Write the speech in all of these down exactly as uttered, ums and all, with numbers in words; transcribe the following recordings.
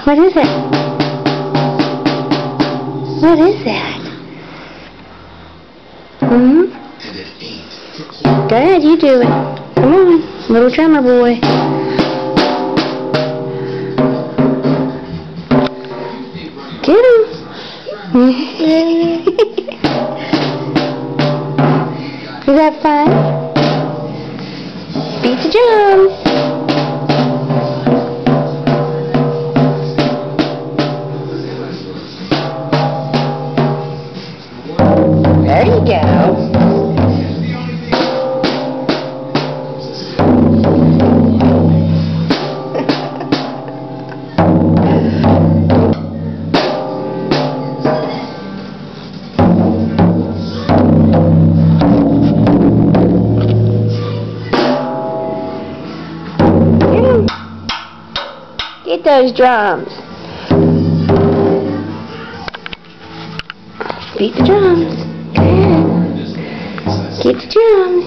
What is it? What is that? Hmm? Go ahead, you do it. Come on, little drummer boy. Get him. Is that fun? Beat the drums. There you go. Get those drums. Beat the drums. Good. Get the drums.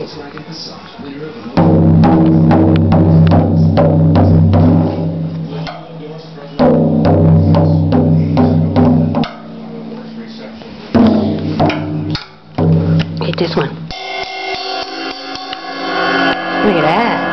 Get this one. Look at that.